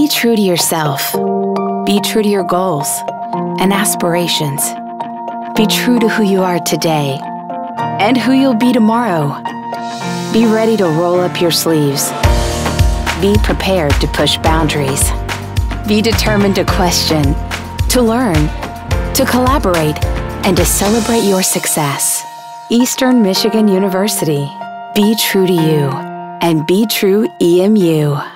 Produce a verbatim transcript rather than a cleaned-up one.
Be true to yourself. Be true to your goals and aspirations. Be true to who you are today and who you'll be tomorrow. Be ready to roll up your sleeves. Be prepared to push boundaries. Be determined to question, to learn, to collaborate, and to celebrate your success. Eastern Michigan University. Be true to you and be true E M U.